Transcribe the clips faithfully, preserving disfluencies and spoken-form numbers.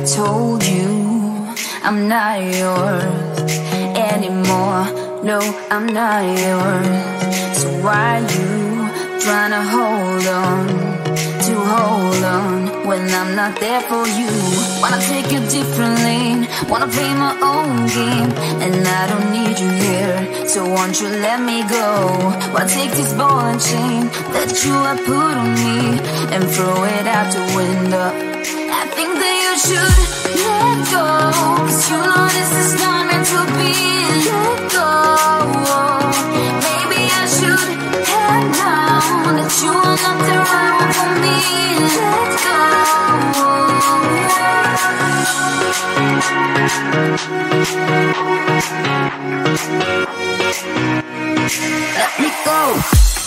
told you I'm not yours anymore. No, I'm not yours. So why you trying to hold on, to hold on when I'm not there for you? Wanna take a different lane, wanna play my own game, and I don't need you here, so won't you let me go? Wanna take this ball and chain that you have put on me and throw it out the window. I think that you should let go, cause you know this is not meant to be. Let go. Maybe I should have known that you are not the right one for me. Let go. Let me go.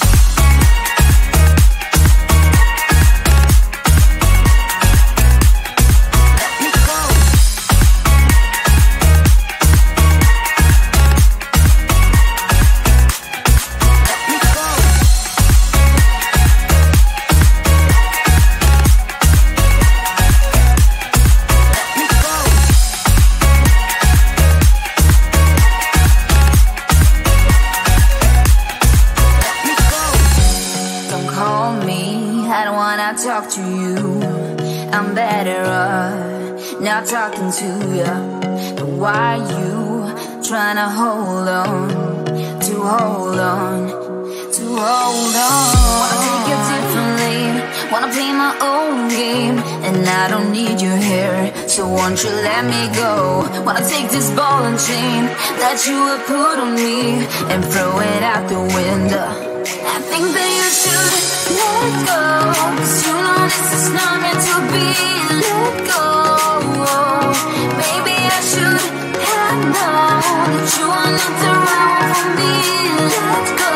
Talk to you, I'm better off not talking to you. But why you trying to hold on, to hold on, to hold on? Wanna take a different lane, wanna play my own game, and I don't need you here, so won't you let me go? Wanna take this ball and chain that you have put on me and throw it out the window. I think that you should let go, cause you know this is not meant to be. Let go. Maybe I should have known that you are not the right one for me. Let go.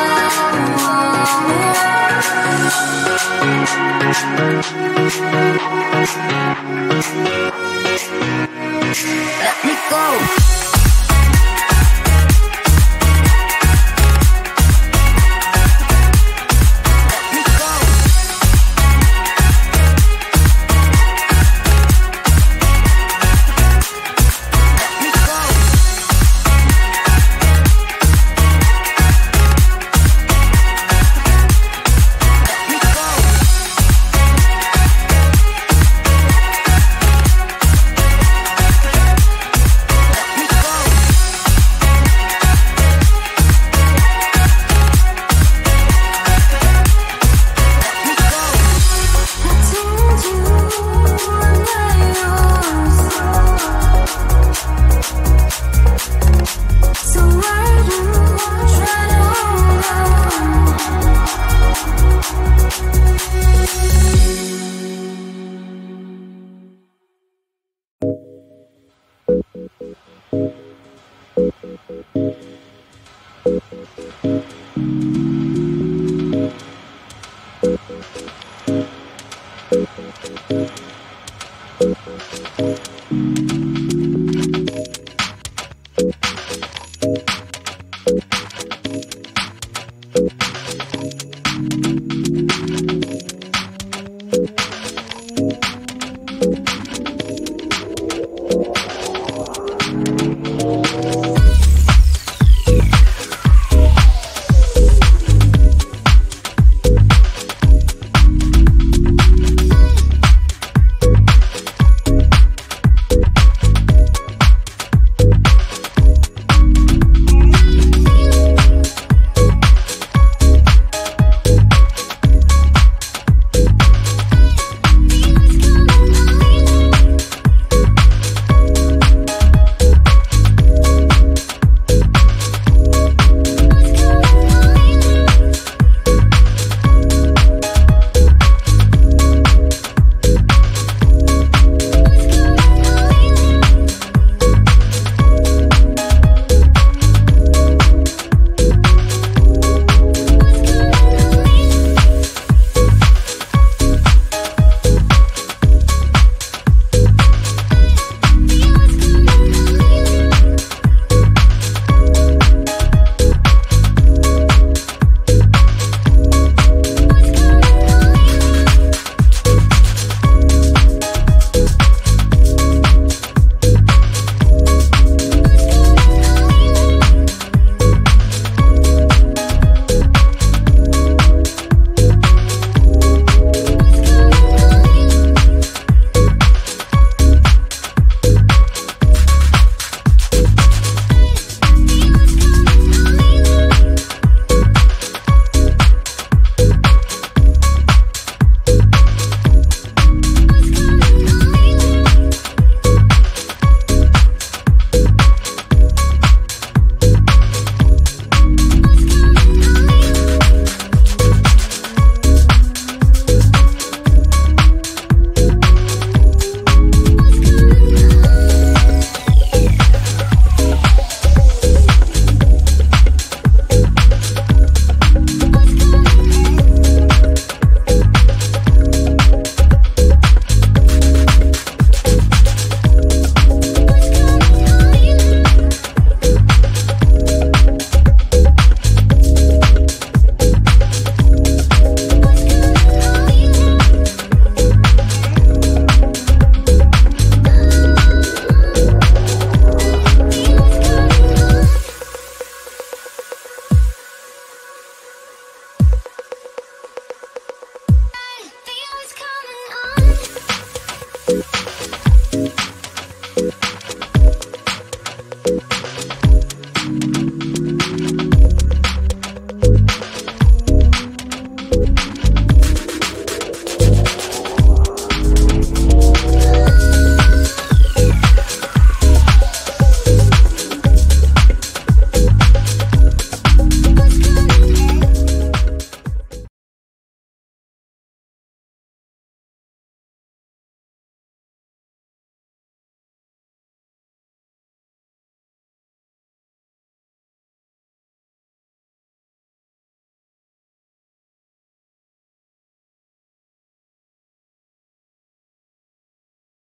Let me go. Thank you.